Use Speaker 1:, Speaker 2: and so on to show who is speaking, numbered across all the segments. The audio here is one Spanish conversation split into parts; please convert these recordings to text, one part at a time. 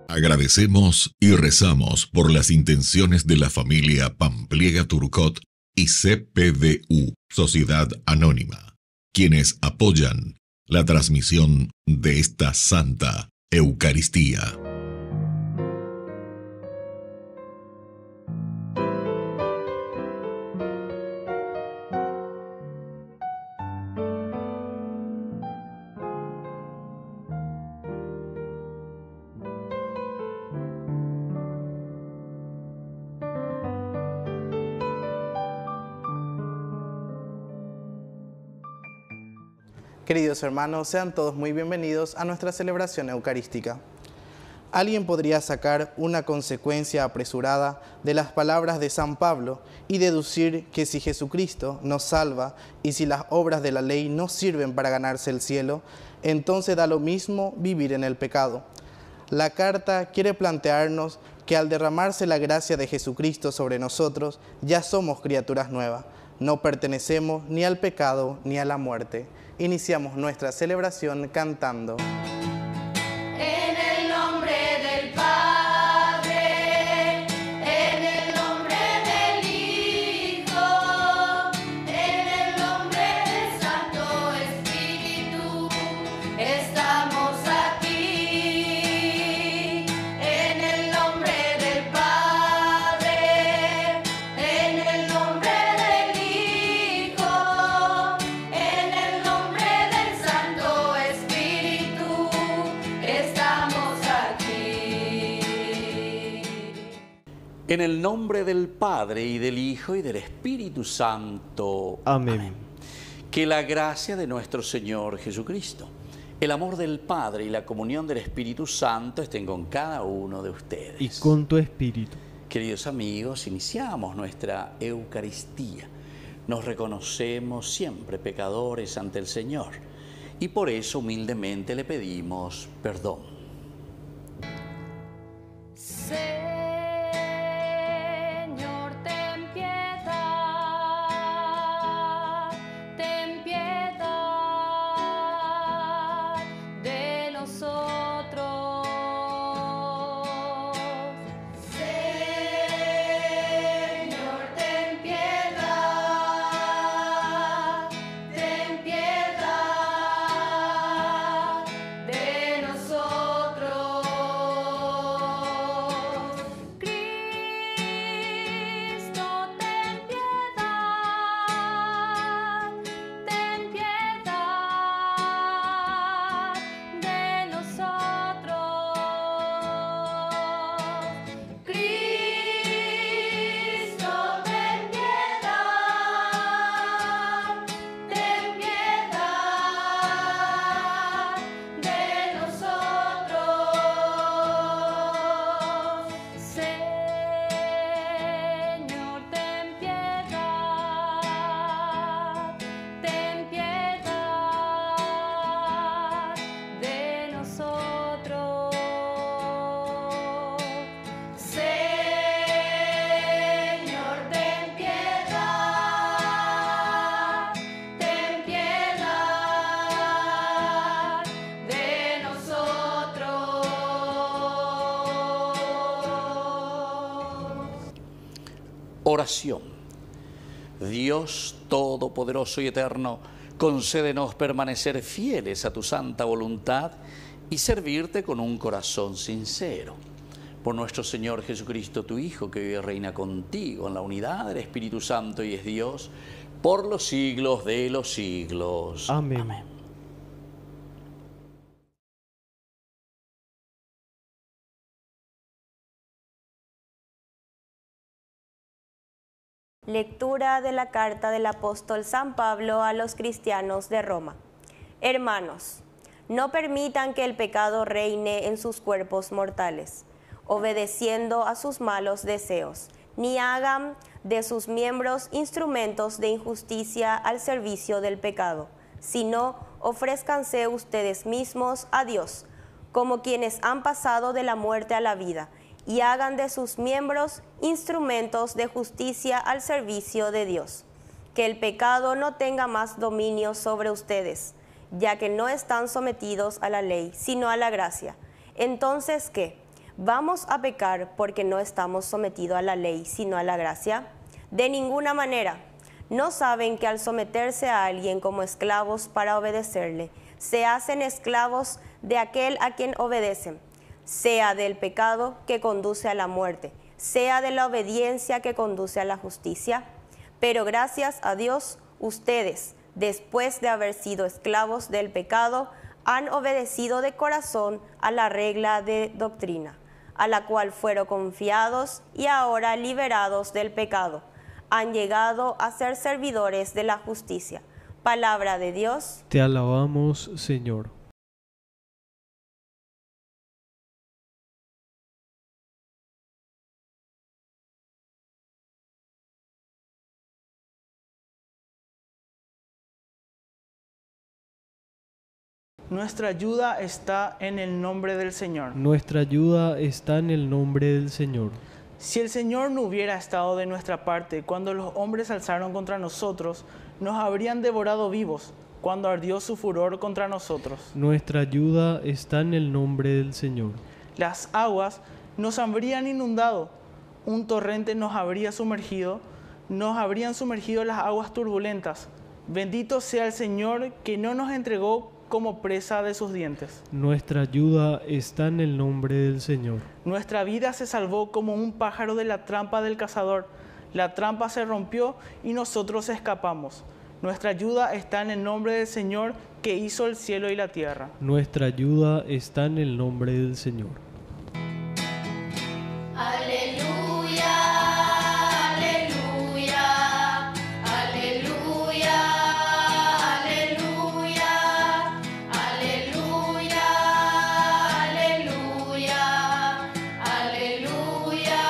Speaker 1: Agradecemos y rezamos por las intenciones de la familia Pampliega Turcot y CPDU, Sociedad Anónima, quienes apoyan la transmisión de esta Santa Eucaristía.
Speaker 2: Queridos hermanos, sean todos muy bienvenidos a nuestra celebración eucarística. Alguien podría sacar una consecuencia apresurada de las palabras de San Pablo y deducir que si Jesucristo nos salva y si las obras de la ley no sirven para ganarse el cielo, entonces da lo mismo vivir en el pecado. La carta quiere plantearnos que al derramarse la gracia de Jesucristo sobre nosotros, ya somos criaturas nuevas. No pertenecemos ni al pecado ni a la muerte. Iniciamos nuestra celebración cantando.
Speaker 3: En el nombre del Padre, en el nombre del Hijo, en el nombre del Santo Espíritu, estamos aquí. En el nombre del Padre, en el nombre del Hijo, en el nombre del Santo Espíritu, estamos aquí.
Speaker 4: En el nombre del Padre, y del Hijo, y del Espíritu Santo.
Speaker 5: Amén.
Speaker 4: Que la gracia de nuestro Señor Jesucristo, el amor del Padre y la comunión del Espíritu Santo estén con cada uno de ustedes.
Speaker 5: Y con tu espíritu.
Speaker 4: Queridos amigos, iniciamos nuestra Eucaristía. Nos reconocemos siempre pecadores ante el Señor y por eso humildemente le pedimos perdón.
Speaker 3: Señor, ten piedad de nosotros. Señor, ten piedad de nosotros. Cristo, ten piedad de nosotros. Cristo, ten piedad de nosotros. Señor, ten piedad de nosotros. Señor, ten piedad de nosotros.
Speaker 4: Oración. Dios Todopoderoso y Eterno, concédenos permanecer fieles a tu santa voluntad y servirte con un corazón sincero. Por nuestro Señor Jesucristo, tu Hijo, que vive y reina contigo en la unidad del Espíritu Santo y es Dios, por los siglos de los siglos.
Speaker 5: Amén.
Speaker 6: Lectura de la carta del apóstol San Pablo a los cristianos de Roma. Hermanos, no permitan que el pecado reine en sus cuerpos mortales, obedeciendo a sus malos deseos, ni hagan de sus miembros instrumentos de injusticia al servicio del pecado, sino ofrézcanse ustedes mismos a Dios, como quienes han pasado de la muerte a la vida, y hagan de sus miembros instrumentos de justicia al servicio de Dios. Que el pecado no tenga más dominio sobre ustedes, ya que no están sometidos a la ley, sino a la gracia. Entonces, ¿qué? ¿Vamos a pecar porque no estamos sometidos a la ley, sino a la gracia? De ninguna manera. ¿No saben que al someterse a alguien como esclavos para obedecerle, se hacen esclavos de aquel a quien obedecen, sea del pecado que conduce a la muerte, sea de la obediencia que conduce a la justicia? Pero gracias a Dios, ustedes, después de haber sido esclavos del pecado, han obedecido de corazón a la regla de doctrina, a la cual fueron confiados, y ahora liberados del pecado, han llegado a ser servidores de la justicia. Palabra de Dios.
Speaker 5: Te alabamos, Señor.
Speaker 2: Nuestra ayuda está en el nombre del Señor.
Speaker 5: Nuestra ayuda está en el nombre del Señor.
Speaker 2: Si el Señor no hubiera estado de nuestra parte cuando los hombres alzaron contra nosotros, nos habrían devorado vivos cuando ardió su furor contra nosotros.
Speaker 5: Nuestra ayuda está en el nombre del Señor.
Speaker 2: Las aguas nos habrían inundado, un torrente nos habría sumergido, nos habrían sumergido las aguas turbulentas. Bendito sea el Señor que no nos entregó como presa de sus dientes.
Speaker 5: Nuestra ayuda está en el nombre del Señor.
Speaker 2: Nuestra vida se salvó como un pájaro de la trampa del cazador. La trampa se rompió y nosotros escapamos. Nuestra ayuda está en el nombre del Señor que hizo el cielo y la tierra.
Speaker 5: Nuestra ayuda está en el nombre del Señor.
Speaker 3: Aleluya, aleluya, aleluya, aleluya, aleluya, aleluya, aleluya,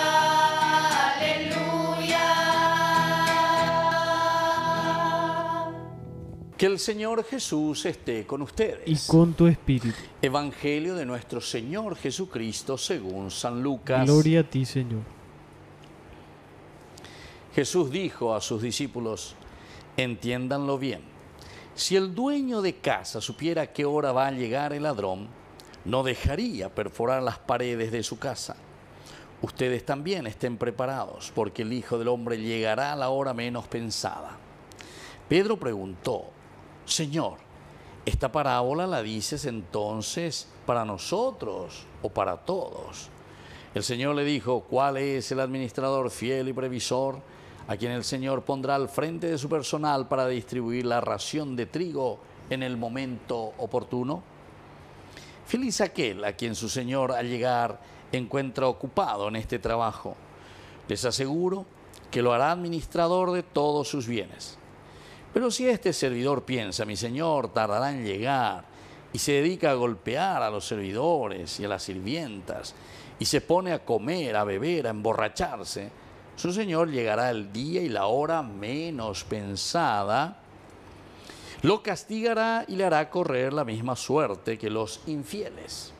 Speaker 3: aleluya.
Speaker 4: Que el Señor Jesús esté con ustedes.
Speaker 5: Y con tu espíritu.
Speaker 4: Evangelio de nuestro Señor Jesucristo según San Lucas.
Speaker 5: Gloria a ti, Señor.
Speaker 4: Jesús dijo a sus discípulos: entiéndanlo bien. Si el dueño de casa supiera a qué hora va a llegar el ladrón, no dejaría perforar las paredes de su casa. Ustedes también estén preparados, porque el Hijo del Hombre llegará a la hora menos pensada. Pedro preguntó: Señor, ¿esta parábola la dices entonces para nosotros o para todos? El Señor le dijo: ¿cuál es el administrador fiel y previsor a quien el Señor pondrá al frente de su personal para distribuir la ración de trigo en el momento oportuno? Feliz aquel a quien su Señor al llegar encuentra ocupado en este trabajo. Les aseguro que lo hará administrador de todos sus bienes. Pero si este servidor piensa: mi Señor tardará en llegar, y se dedica a golpear a los servidores y a las sirvientas, y se pone a comer, a beber, a emborracharse, su Señor llegará el día y la hora menos pensada, lo castigará y le hará correr la misma suerte que los infieles.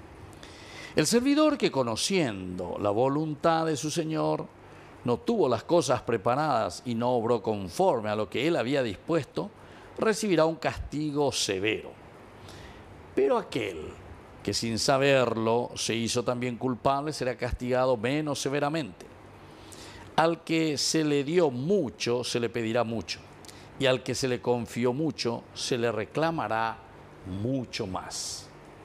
Speaker 4: El servidor que, conociendo la voluntad de su Señor, no tuvo las cosas preparadas y no obró conforme a lo que él había dispuesto, recibirá un castigo severo. Pero aquel que sin saberlo se hizo también culpable será castigado menos severamente. Al que se le dio mucho, se le pedirá mucho, y al que se le confió mucho, se le reclamará mucho más.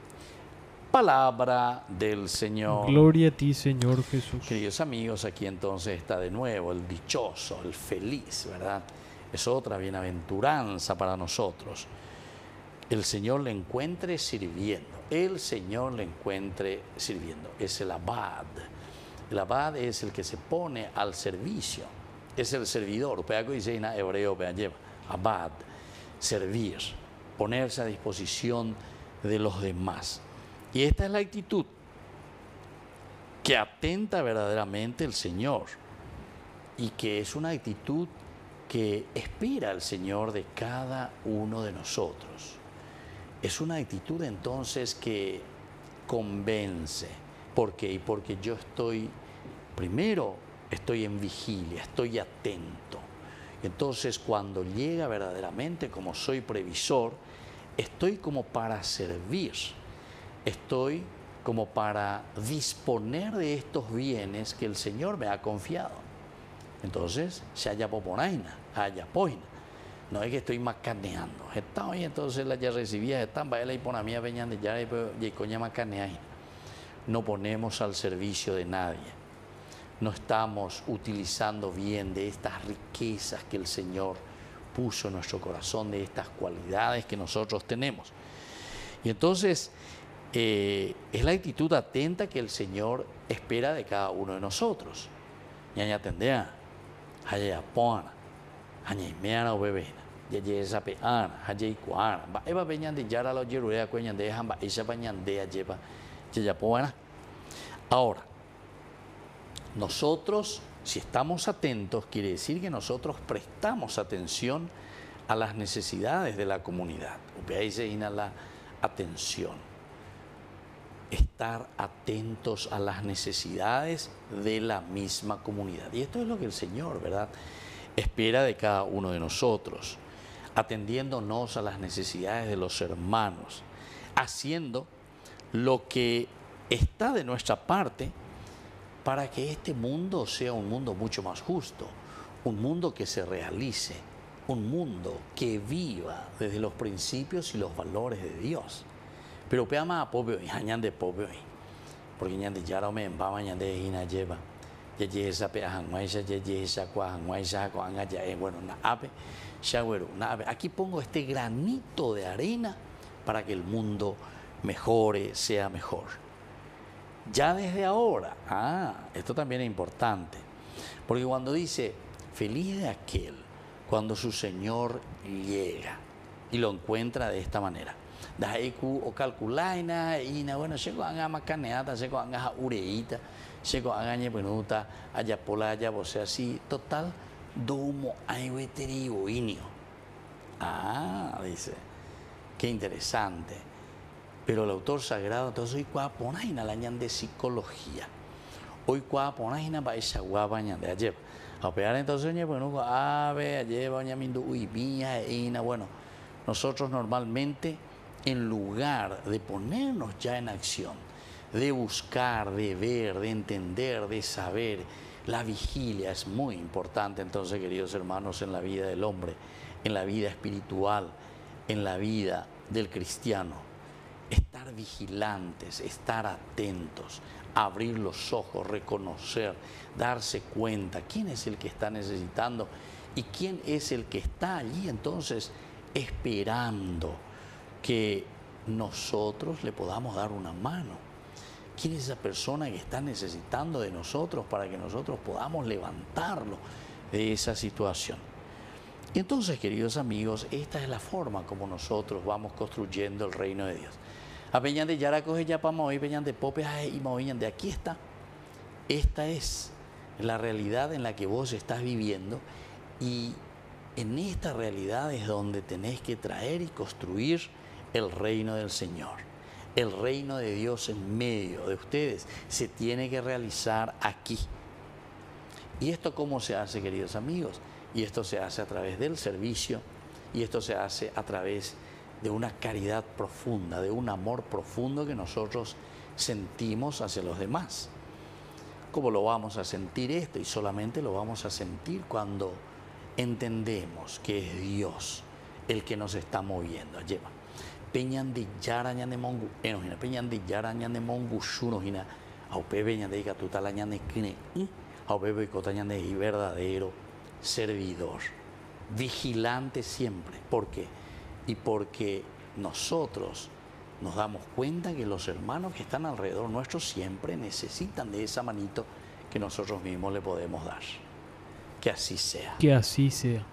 Speaker 4: Palabra del Señor.
Speaker 5: Gloria a ti, Señor Jesús.
Speaker 4: Queridos amigos, aquí entonces está de nuevo el dichoso, el feliz, ¿verdad? Es otra bienaventuranza para nosotros. El Señor le encuentre sirviendo. El Señor le encuentre sirviendo. Es el abad. El abad es el que se pone al servicio. Es el servidor. Peaco dice en hebreo, abad, servir, ponerse a disposición de los demás. Y esta es la actitud que atenta verdaderamente el Señor y que es una actitud que espera el Señor de cada uno de nosotros. Es una actitud entonces que convence. ¿Por qué? Porque yo primero estoy en vigilia, estoy atento. Entonces cuando llega verdaderamente, como soy previsor, estoy como para servir. Estoy como para disponer de estos bienes que el Señor me ha confiado. Entonces, se haya poponaina, haya poina. No es que estoy macaneando. Está hoy, entonces la ya recibía, están, vaya la hiponamía, veñan de ya, y coña macaneaina. No ponemos al servicio de nadie. No estamos utilizando bien de estas riquezas que el Señor puso en nuestro corazón, de estas cualidades que nosotros tenemos. Y entonces, es la actitud atenta que el Señor espera de cada uno de nosotros. Ñaña tendea, haya pona, haya meana o bebena, ya esa peana, haya iguana, va eva veñan de yara los yerurea cueñan de jamba, esa bañan de lleva, ya pona. Ahora, nosotros, si estamos atentos, quiere decir que nosotros prestamos atención a las necesidades de la comunidad. Ahí se la atención. Estar atentos a las necesidades de la misma comunidad. Y esto es lo que el Señor, ¿verdad?, espera de cada uno de nosotros, atendiéndonos a las necesidades de los hermanos, haciendo lo que está de nuestra parte para que este mundo sea un mundo mucho más justo, un mundo que se realice, un mundo que viva desde los principios y los valores de Dios. Pero peama a popio y hañan de popio y porque ñan de yara me empama ñan de hina lleva ya esa pe hanguaisa ya esa cua hanguaisa con ya bueno na ape shawero na ape. Aquí pongo este granito de arena para que el mundo mejore, sea mejor. Ya desde ahora, esto también es importante, porque cuando dice feliz de aquel cuando su Señor llega y lo encuentra de esta manera. Daiku o calculaina ina bueno llego anga macaneata llego anga ureita llego anga ñepenuta allá pola allá vos así total domo aiweterigo inio. Dice, qué interesante. Pero el autor sagrado entonces hoy cua ponaina la ñan de psicología. Hoy cua ponaina va esa guapa ñan de ayer. A pegar entonces ñepenuta ave ayer va ñamindu uimía ina bueno. Nosotros normalmente, en lugar de ponernos ya en acción, de buscar, de ver, de entender, de saber, la vigilia es muy importante entonces, queridos hermanos, en la vida del hombre, en la vida espiritual, en la vida del cristiano. Estar vigilantes, estar atentos, abrir los ojos, reconocer, darse cuenta quién es el que está necesitando y quién es el que está allí entonces esperando que nosotros le podamos dar una mano. ¿Quién es esa persona que está necesitando de nosotros para que nosotros podamos levantarlo de esa situación? Y entonces, queridos amigos, esta es la forma como nosotros vamos construyendo el reino de Dios. A peñan de yara coge ya para mover, peñan de popes y movían de aquí está. Esta es la realidad en la que vos estás viviendo y en esta realidad es donde tenés que traer y construir el reino del Señor. El reino de Dios en medio de ustedes se tiene que realizar aquí. ¿Y esto cómo se hace, queridos amigos? Y esto se hace a través del servicio y esto se hace a través de una caridad profunda, de un amor profundo que nosotros sentimos hacia los demás. ¿Cómo lo vamos a sentir esto? Y solamente lo vamos a sentir cuando entendemos que es Dios el que nos está moviendo. Lleva. Peñan de yaraña de mongu, enojina, peñan de yaraña de mongu, shunojina, aupe peñan de catutalaña de kine, aupe becotaña de verdadero servidor, vigilante siempre. ¿Por qué? Y porque nosotros nos damos cuenta que los hermanos que están alrededor nuestro siempre necesitan de esa manito que nosotros mismos le podemos dar. Que así sea.
Speaker 5: Que así sea.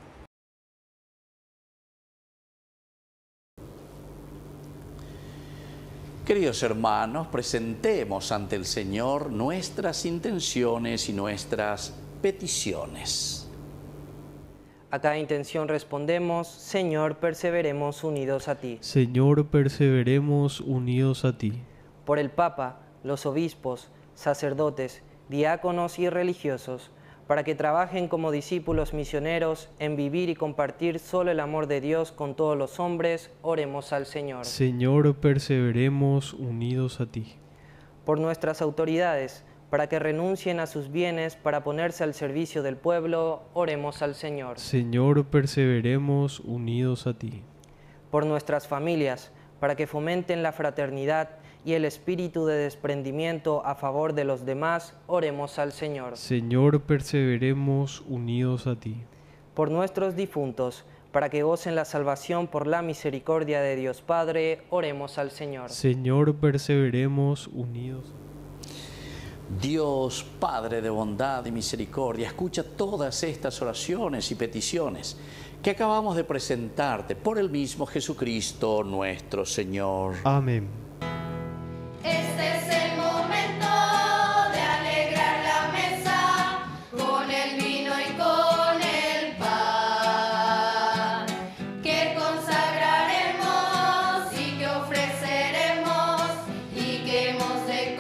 Speaker 4: Queridos hermanos, presentemos ante el Señor nuestras intenciones y nuestras peticiones.
Speaker 7: A cada intención respondemos, Señor, perseveremos unidos a ti.
Speaker 5: Señor, perseveremos unidos a ti.
Speaker 7: Por el Papa, los obispos, sacerdotes, diáconos y religiosos, para que trabajen como discípulos misioneros en vivir y compartir solo el amor de Dios con todos los hombres, oremos al Señor.
Speaker 5: Señor, perseveremos unidos a ti.
Speaker 7: por nuestras autoridades, para que renuncien a sus bienes para ponerse al servicio del pueblo, oremos al Señor.
Speaker 5: Señor, perseveremos unidos a ti.
Speaker 7: Por nuestras familias, para que fomenten la fraternidad y el espíritu de desprendimiento a favor de los demás, oremos al Señor.
Speaker 5: Señor, perseveremos unidos a ti.
Speaker 7: Por nuestros difuntos, para que gocen la salvación por la misericordia de Dios Padre, oremos al Señor.
Speaker 5: Señor, perseveremos unidos.
Speaker 4: Dios, Padre de bondad y misericordia, escucha todas estas oraciones y peticiones que acabamos de presentarte por el mismo Jesucristo nuestro Señor.
Speaker 5: Amén.
Speaker 3: Este es el momento de alegrar la mesa con el vino y con el pan, que consagraremos y que ofreceremos y que hemos de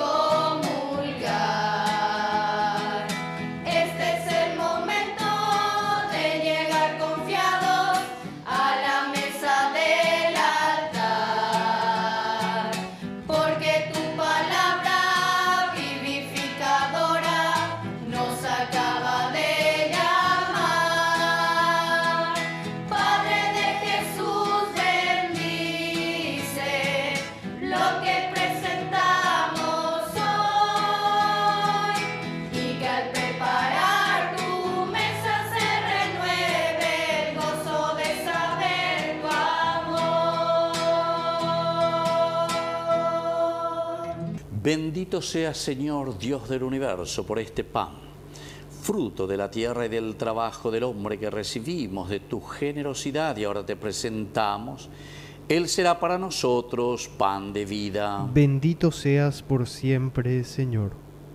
Speaker 3: comulgar. Este es el momento de llegar confiados a la mesa del altar, porque tu palabra vivificadora nos acaba de llamar. Padre de Jesús, bendice lo que presentamos hoy, y que al preparar tu mesa se renueve el gozo de saber tu amor.
Speaker 4: Bendito sea, Señor, Dios del universo, por este pan, fruto de la tierra y del trabajo del hombre que recibimos de tu generosidad y ahora te presentamos. Él será para nosotros pan de vida.
Speaker 5: Bendito seas por siempre, Señor.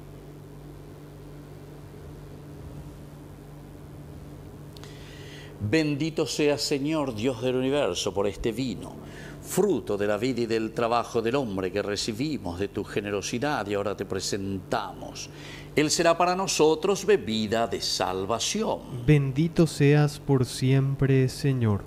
Speaker 4: Bendito sea, Señor, Dios del universo, por este vino, fruto de la vida y del trabajo del hombre que recibimos de tu generosidad y ahora te presentamos. Él será para nosotros bebida de salvación.
Speaker 5: Bendito seas por siempre, Señor.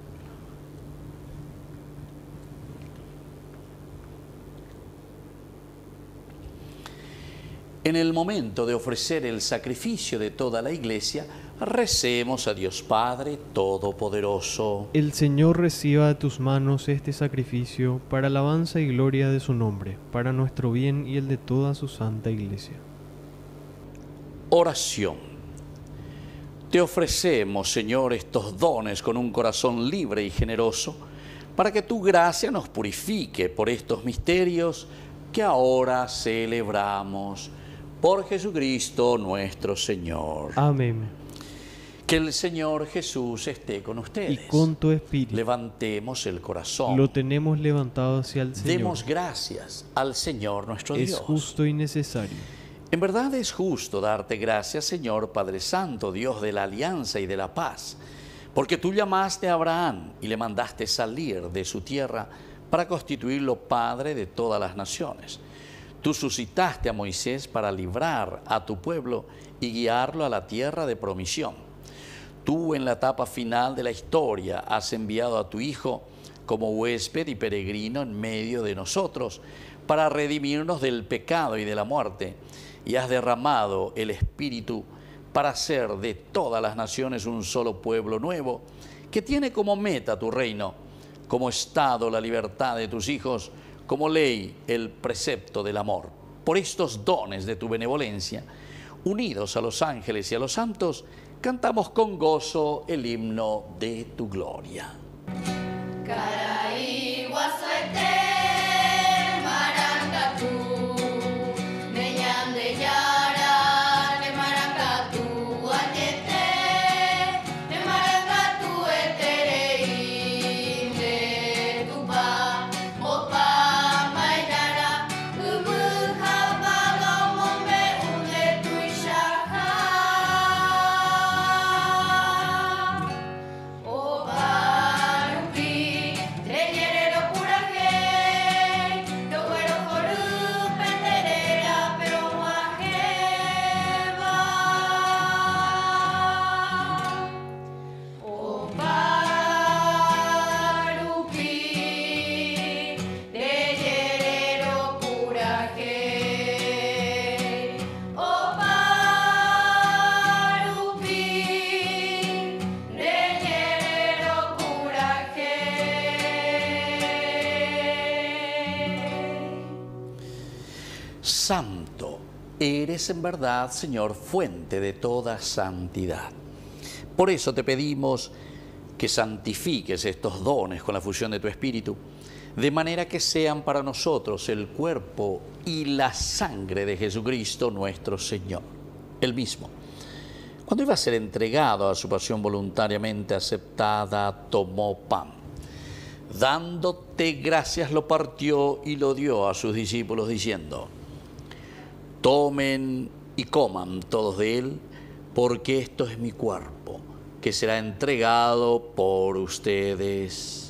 Speaker 4: En el momento de ofrecer el sacrificio de toda la Iglesia, recemos a Dios Padre Todopoderoso.
Speaker 5: El Señor reciba de tus manos este sacrificio para alabanza y gloria de su nombre, para nuestro bien y el de toda su santa Iglesia.
Speaker 4: Oración. Te ofrecemos, Señor, estos dones con un corazón libre y generoso, para que tu gracia nos purifique por estos misterios que ahora celebramos. Por Jesucristo nuestro Señor.
Speaker 5: Amén.
Speaker 4: Que el Señor Jesús esté con ustedes.
Speaker 5: Y con tu espíritu.
Speaker 4: Levantemos el corazón.
Speaker 5: Lo tenemos levantado hacia el Señor.
Speaker 4: Demos gracias al Señor nuestro
Speaker 5: Es
Speaker 4: Dios.
Speaker 5: justo y necesario.
Speaker 4: En verdad es justo darte gracias, Señor Padre Santo, Dios de la alianza y de la paz, porque tú llamaste a Abraham y le mandaste salir de su tierra para constituirlo Padre de todas las naciones. Tú suscitaste a Moisés para librar a tu pueblo y guiarlo a la tierra de promisión. Tú, en la etapa final de la historia, has enviado a tu Hijo como huésped y peregrino en medio de nosotros para redimirnos del pecado y de la muerte, y has derramado el Espíritu para hacer de todas las naciones un solo pueblo nuevo, que tiene como meta tu reino, como estado la libertad de tus hijos, como ley el precepto del amor. Por estos dones de tu benevolencia, unidos a los ángeles y a los santos, cantamos con gozo el himno de tu gloria.
Speaker 3: Caray, guasuete, maracatú, neñan de yara, ne maracatú, añete, ne maracatú, etereín, de tupa, opa, maidara, jabalo, mombe, unde tu ishaha. O Barupi,
Speaker 4: santo. Eres en verdad, Señor, fuente de toda santidad. Por eso te pedimos que santifiques estos dones con la fusión de tu Espíritu, de manera que sean para nosotros el cuerpo y la sangre de Jesucristo nuestro Señor. Él mismo, cuando iba a ser entregado a su pasión voluntariamente aceptada, tomó pan. Dándote gracias lo partió y lo dio a sus discípulos diciendo: tomen y coman todos de él, porque esto es mi cuerpo, que será entregado por ustedes.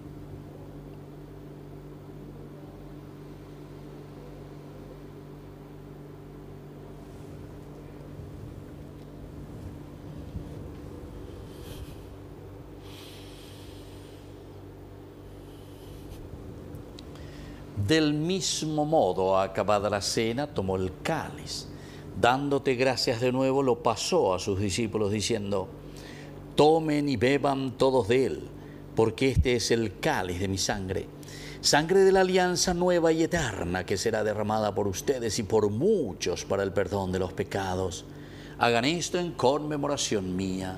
Speaker 4: Del mismo modo, acabada la cena, tomó el cáliz. Dándote gracias de nuevo, lo pasó a sus discípulos diciendo: tomen y beban todos de él, porque este es el cáliz de mi sangre, sangre de la alianza nueva y eterna, que será derramada por ustedes y por muchos para el perdón de los pecados. Hagan esto en conmemoración mía.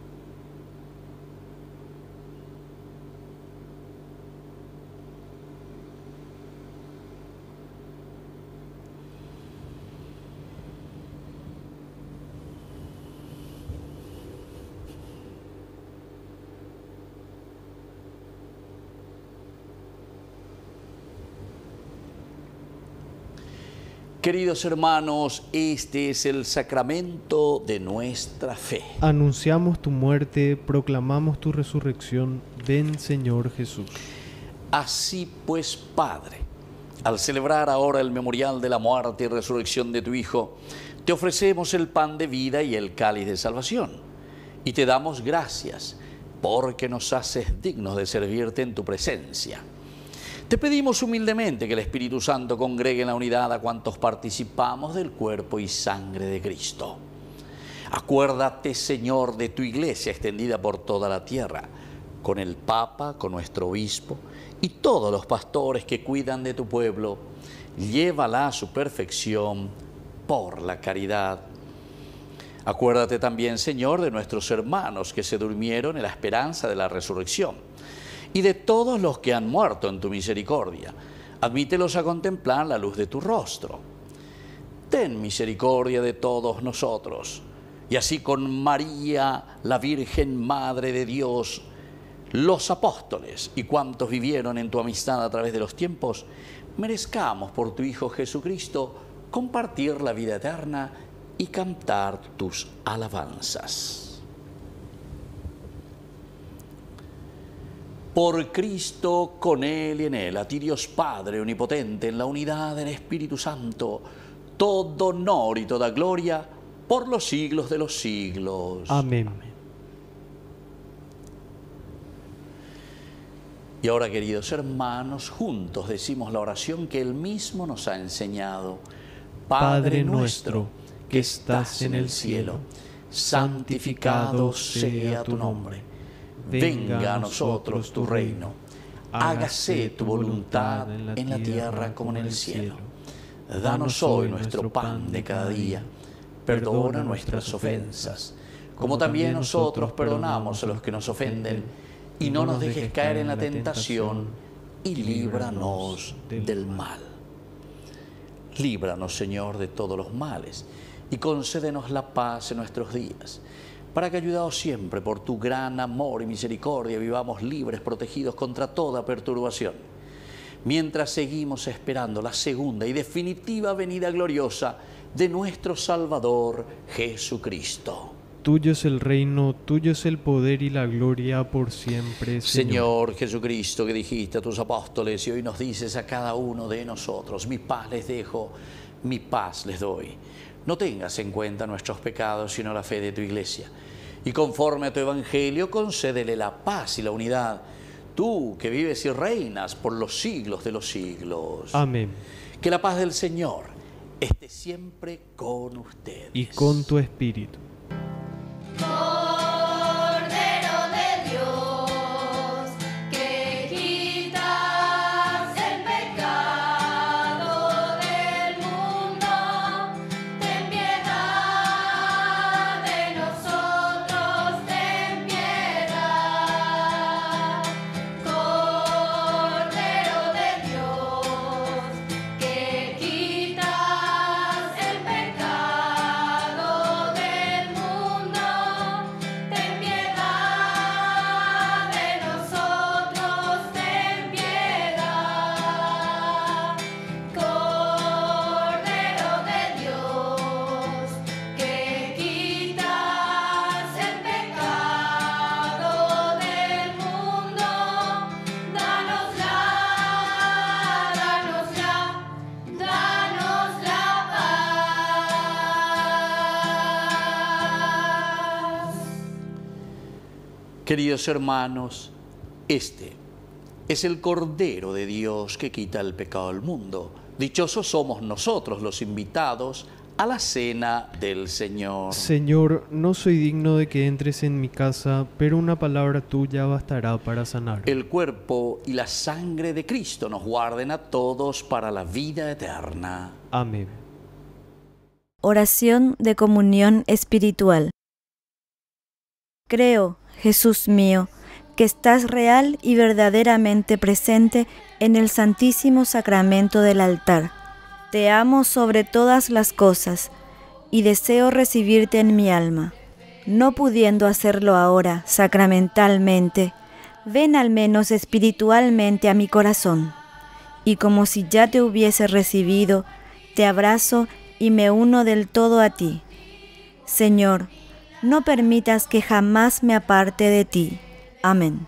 Speaker 4: Queridos hermanos, este es el sacramento de nuestra fe.
Speaker 5: Anunciamos tu muerte, proclamamos tu resurrección. Ven, Señor Jesús.
Speaker 4: Así pues, Padre, al celebrar ahora el memorial de la muerte y resurrección de tu Hijo, te ofrecemos el pan de vida y el cáliz de salvación. Y te damos gracias porque nos haces dignos de servirte en tu presencia. Te pedimos humildemente que el Espíritu Santo congregue en la unidad a cuantos participamos del cuerpo y sangre de Cristo. Acuérdate, Señor, de tu iglesia extendida por toda la tierra, con el Papa, con nuestro obispo y todos los pastores que cuidan de tu pueblo. Llévala a su perfección por la caridad. Acuérdate también, Señor, de nuestros hermanos que se durmieron en la esperanza de la resurrección, y de todos los que han muerto en tu misericordia. Admítelos a contemplar la luz de tu rostro. Ten misericordia de todos nosotros, y así con María, la Virgen Madre de Dios, los apóstoles y cuantos vivieron en tu amistad a través de los tiempos, merezcamos por tu Hijo Jesucristo compartir la vida eterna y cantar tus alabanzas. Por Cristo, con Él y en Él, a ti Dios Padre Omnipotente, en la unidad del Espíritu Santo, todo honor y toda gloria por los siglos de los siglos.
Speaker 5: Amén.
Speaker 4: Y ahora, queridos hermanos, juntos decimos la oración que Él mismo nos ha enseñado.
Speaker 5: Padre nuestro, que estás en el cielo, santificado sea tu nombre.
Speaker 4: Venga a nosotros tu reino. Hágase tu voluntad en la tierra como en el cielo. Danos hoy nuestro pan de cada día. Perdona nuestras ofensas, como también nosotros perdonamos a los que nos ofenden. Y no nos dejes caer en la tentación, y líbranos del mal. Líbranos, Señor, de todos los males, y concédenos la paz en nuestros días, para que, ayudados siempre por tu gran amor y misericordia, vivamos libres, protegidos contra toda perturbación, mientras seguimos esperando la segunda y definitiva venida gloriosa de nuestro Salvador Jesucristo.
Speaker 5: Tuyo es el reino, tuyo es el poder y la gloria por siempre,
Speaker 4: Señor Jesucristo, que dijiste a tus apóstoles y hoy nos dices a cada uno de nosotros: mi paz les dejo, mi paz les doy. No tengas en cuenta nuestros pecados, sino la fe de tu iglesia. Y conforme a tu evangelio, concédele la paz y la unidad. Tú que vives y reinas por los siglos de los siglos.
Speaker 5: Amén.
Speaker 4: Que la paz del Señor esté siempre con ustedes.
Speaker 5: Y con tu espíritu.
Speaker 3: Cordero de Dios, que quitas el pecado del mundo,
Speaker 4: Queridos hermanos, este es el Cordero de Dios que quita el pecado del mundo. Dichosos somos nosotros los invitados a la cena del Señor.
Speaker 5: Señor, no soy digno de que entres en mi casa, pero una palabra tuya bastará para sanar.
Speaker 4: El cuerpo y la sangre de Cristo nos guarden a todos para la vida eterna.
Speaker 5: Amén.
Speaker 8: Oración de comunión espiritual. Creo, Jesús mío, que estás real y verdaderamente presente en el Santísimo Sacramento del altar. Te amo sobre todas las cosas y deseo recibirte en mi alma. No pudiendo hacerlo ahora sacramentalmente, ven al menos espiritualmente a mi corazón, y como si ya te hubiese recibido, te abrazo y me uno del todo a ti. Señor, no permitas que jamás me aparte de ti. Amén.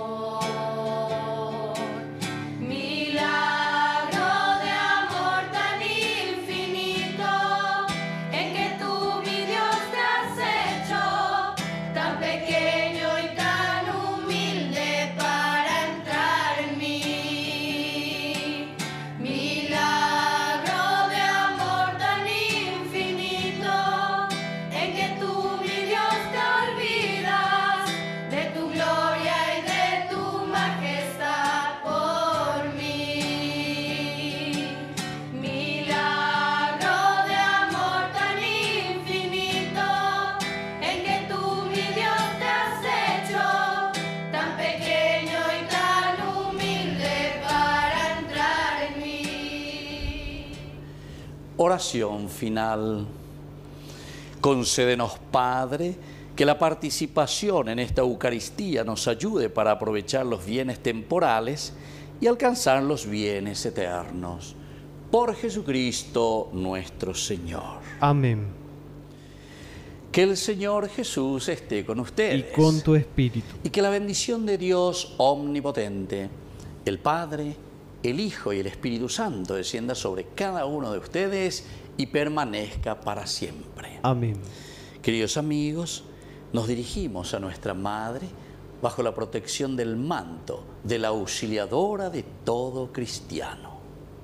Speaker 4: Oración final. Concédenos, Padre, que la participación en esta Eucaristía nos ayude para aprovechar los bienes temporales y alcanzar los bienes eternos. Por Jesucristo nuestro Señor.
Speaker 5: Amén.
Speaker 4: Que el Señor Jesús esté con ustedes.
Speaker 5: Y con tu espíritu.
Speaker 4: Y que la bendición de Dios omnipotente, el Padre, el Hijo y el Espíritu Santo descienda sobre cada uno de ustedes y permanezca para siempre.
Speaker 5: Amén.
Speaker 4: Queridos amigos, nos dirigimos a nuestra Madre bajo la protección del manto de la auxiliadora de todo cristiano.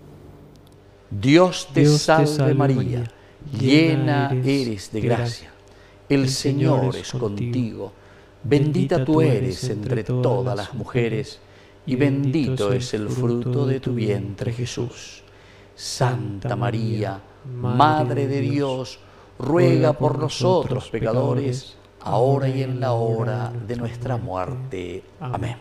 Speaker 4: Dios te salve María, llena eres de gracia. El Señor es contigo, bendita tú eres entre todas las mujeres, y bendito es el fruto de tu vientre, Jesús. Santa María, Madre de Dios, ruega por nosotros pecadores, ahora y en la hora de nuestra muerte. Amén.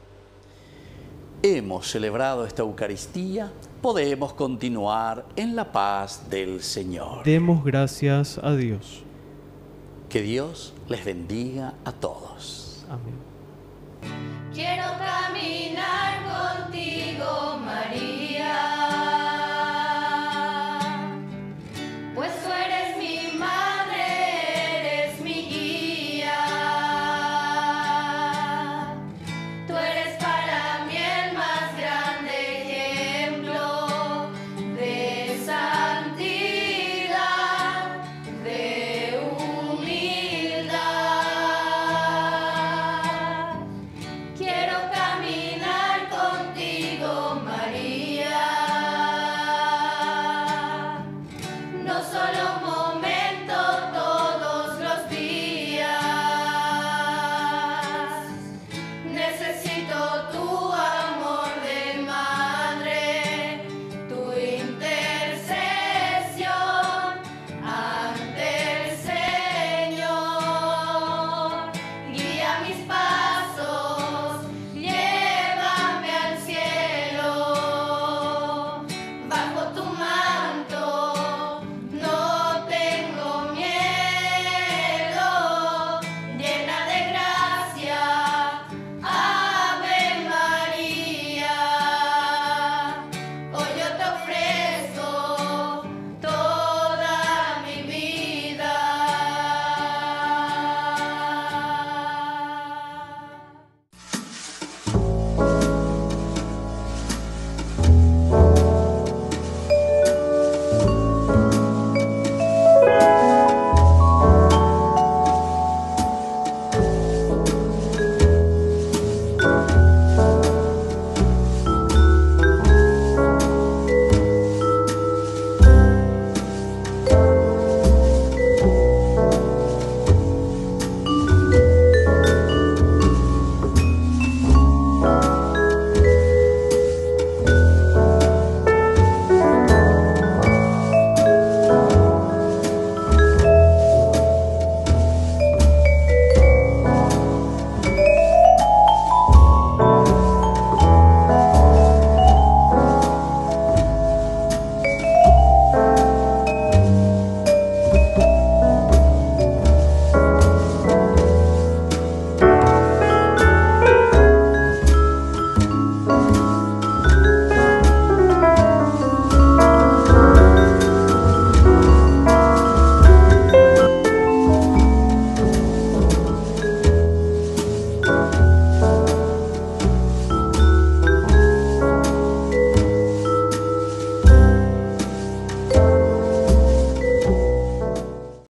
Speaker 4: Hemos celebrado esta Eucaristía, podemos continuar en la paz del Señor.
Speaker 5: Demos gracias a Dios.
Speaker 4: Que Dios les bendiga a todos.
Speaker 5: Amén.
Speaker 3: Quiero caminar contigo, María.